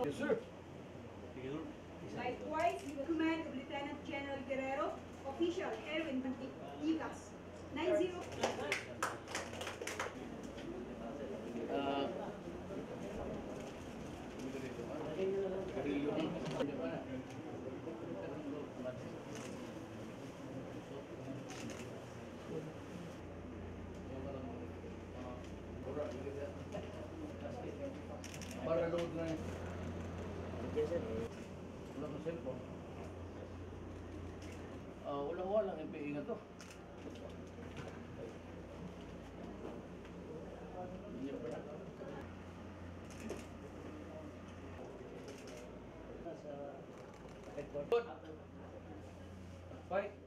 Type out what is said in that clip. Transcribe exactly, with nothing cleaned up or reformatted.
Yes, sir. Likewise, the command of Lieutenant General Guerrero, official Erwin Ivas, nine zero. Uh, para load na yun. Wala kang cellphone. Uh, wala-wala lang, I P I nga to. Hindi pa na. Good. Fight.